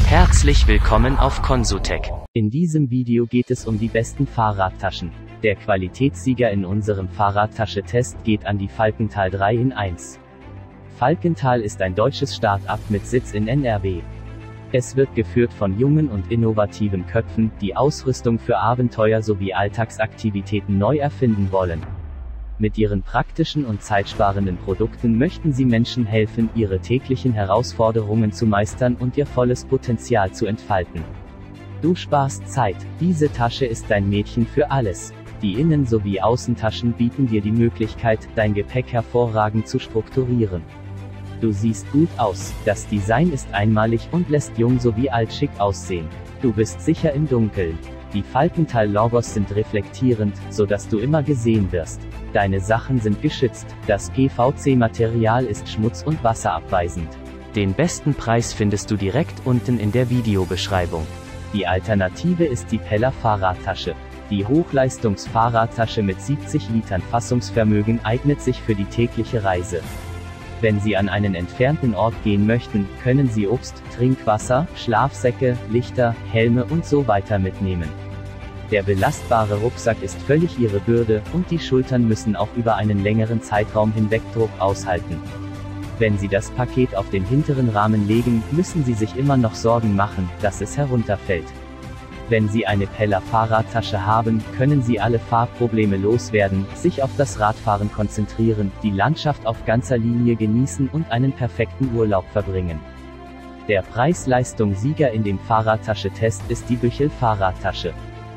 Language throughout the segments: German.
Herzlich willkommen auf Consutech. In diesem Video geht es um die besten Fahrradtaschen. Der Qualitätssieger in unserem Fahrradtasche-Test geht an die Falkenthal 3 in 1. Falkenthal ist ein deutsches Start-up mit Sitz in NRW. Es wird geführt von jungen und innovativen Köpfen, die Ausrüstung für Abenteuer sowie Alltagsaktivitäten neu erfinden wollen. Mit ihren praktischen und zeitsparenden Produkten möchten sie Menschen helfen, ihre täglichen Herausforderungen zu meistern und ihr volles Potenzial zu entfalten. Du sparst Zeit. Diese Tasche ist dein Mädchen für alles. Die Innen- sowie Außentaschen bieten dir die Möglichkeit, dein Gepäck hervorragend zu strukturieren. Du siehst gut aus. Das Design ist einmalig und lässt jung sowie alt schick aussehen. Du bist sicher im Dunkeln. Die Falkenthal-Logos sind reflektierend, sodass du immer gesehen wirst. Deine Sachen sind geschützt. Das PVC-Material ist schmutz- und wasserabweisend. Den besten Preis findest du direkt unten in der Videobeschreibung. Die Alternative ist die Peller Fahrradtasche. Die Hochleistungs-Fahrradtasche mit 70 Litern Fassungsvermögen eignet sich für die tägliche Reise. Wenn Sie an einen entfernten Ort gehen möchten, können Sie Obst, Trinkwasser, Schlafsäcke, Lichter, Helme und so weiter mitnehmen. Der belastbare Rucksack ist völlig Ihre Bürde, und die Schultern müssen auch über einen längeren Zeitraum hinweg Druck aushalten. Wenn Sie das Paket auf den hinteren Rahmen legen, müssen Sie sich immer noch Sorgen machen, dass es herunterfällt. Wenn Sie eine Peller Fahrradtasche haben, können Sie alle Fahrprobleme loswerden, sich auf das Radfahren konzentrieren, die Landschaft auf ganzer Linie genießen und einen perfekten Urlaub verbringen. Der Preis-Leistung-Sieger in dem Fahrradtasche-Test ist die Büchel Fahrradtasche.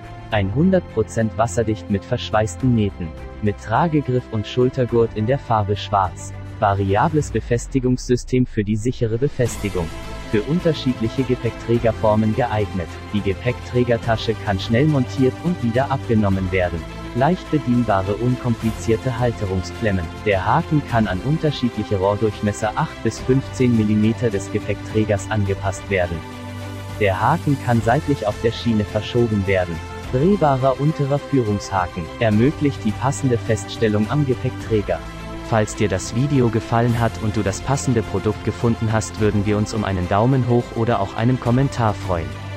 100% wasserdicht mit verschweißten Nähten, mit Tragegriff und Schultergurt in der Farbe Schwarz. Variables Befestigungssystem für die sichere Befestigung. Für unterschiedliche Gepäckträgerformen geeignet. Die Gepäckträgertasche kann schnell montiert und wieder abgenommen werden. Leicht bedienbare, unkomplizierte Halterungsklemmen. Der Haken kann an unterschiedliche Rohrdurchmesser 8 bis 15 mm des Gepäckträgers angepasst werden. Der Haken kann seitlich auf der Schiene verschoben werden. Drehbarer unterer Führungshaken ermöglicht die passende Feststellung am Gepäckträger. Falls dir das Video gefallen hat und du das passende Produkt gefunden hast, würden wir uns um einen Daumen hoch oder auch einen Kommentar freuen.